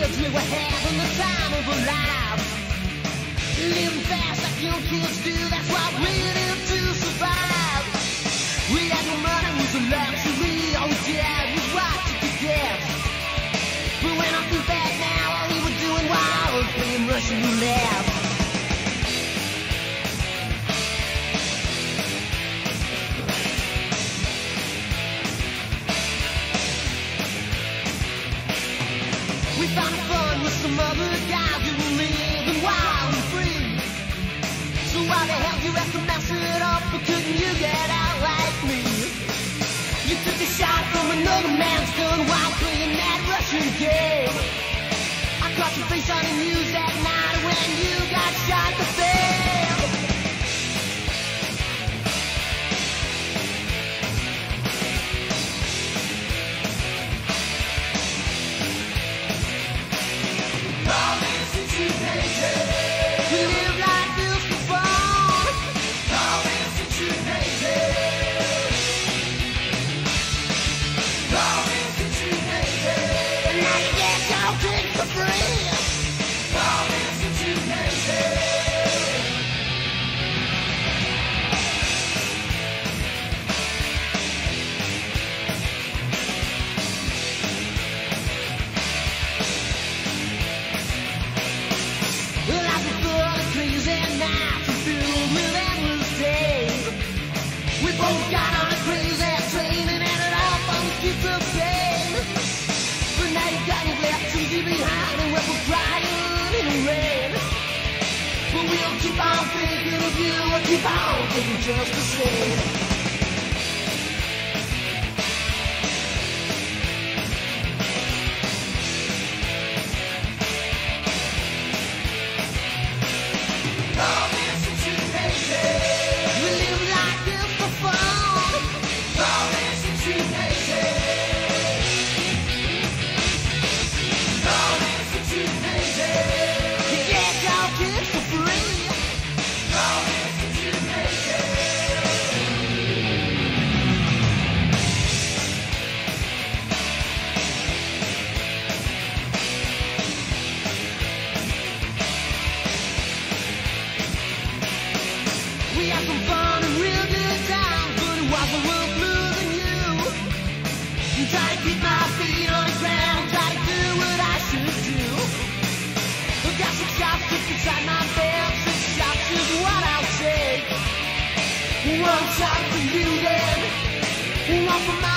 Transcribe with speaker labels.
Speaker 1: drugs we were having the time of our lives. Living fast like young kids do, that's what we live to survive. We had no money, was a luxury. All we did was watch it to death. But when I think back now, all we were doing was playing Russian roulette. We found fun with some other guys who were living wild and free. So why the hell you have to mess it up? But couldn't you get out like me? You took a shot from another man's gun while playing that Russian game. I caught your face on the news that night when you got shot to fail. Keep on thinking just the same. Try to keep my feet on the ground, try to do what I should do. I've got 6 shots kicked inside my belt, 6 shots is what I'll take. 1 shot for you then, 1 for my